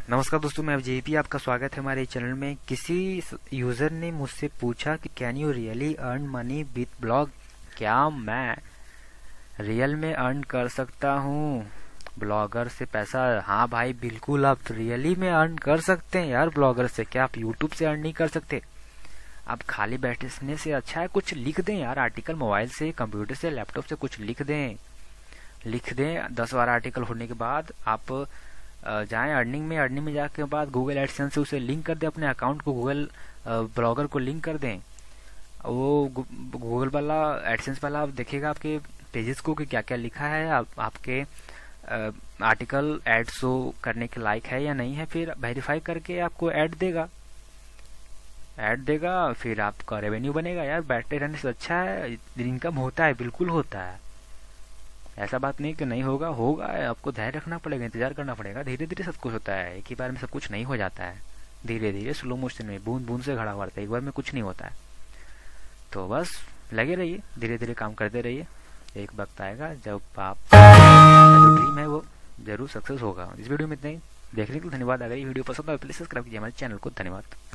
नमस्कार दोस्तों, मैं जेपी, आपका स्वागत है हमारे चैनल में। किसी यूजर ने मुझसे पूछा कि can you really earn money with blog. क्या मैं रियल में अर्न कर सकता हूँ ब्लॉगर से पैसा? हाँ भाई, बिल्कुल आप रियली में अर्न कर सकते हैं यार ब्लॉगर से। क्या आप यूट्यूब से अर्न नहीं कर सकते? आप खाली बैठने से अच्छा है कुछ लिख दें यार आर्टिकल, मोबाइल से, कंप्यूटर से, लैपटॉप से कुछ लिख दें। 10-12 आर्टिकल होने के बाद आप जाएं अर्निंग में जाके बाद गूगल एडसेंस से उसे लिंक कर दें, अपने अकाउंट को गूगल ब्लॉगर को लिंक कर दें। वो गूगल वाला एडसेंस वाला देखेगा आपके पेजेस को कि क्या क्या लिखा है, आपके आर्टिकल ऐड शो करने के लायक है या नहीं है। फिर वेरीफाई करके आपको ऐड देगा, फिर आपका रेवेन्यू बनेगा। यार बैठे रहने से अच्छा है, इनकम होता है, बिल्कुल होता है। ऐसा बात नहीं कि नहीं होगा, आपको धैर्य रखना पड़ेगा, इंतजार करना पड़ेगा। धीरे धीरे सब कुछ होता है, एक ही बार में सब कुछ नहीं हो जाता है। धीरे धीरे स्लो मोशन में, बूंद बूंद से घड़ा भरता है, एक बार में कुछ नहीं होता है। तो बस लगे रहिए, धीरे धीरे काम करते रहिए। एक वक्त आएगा जब आप जो ड्रीम है वो जरूर सक्सेस होगा। इस वीडियो में इतना ही। देखने के लिए धन्यवाद। अगर ये वीडियो पसंद आए प्लीज सब्सक्राइब कीजिए हमारे चैनल को। धन्यवाद।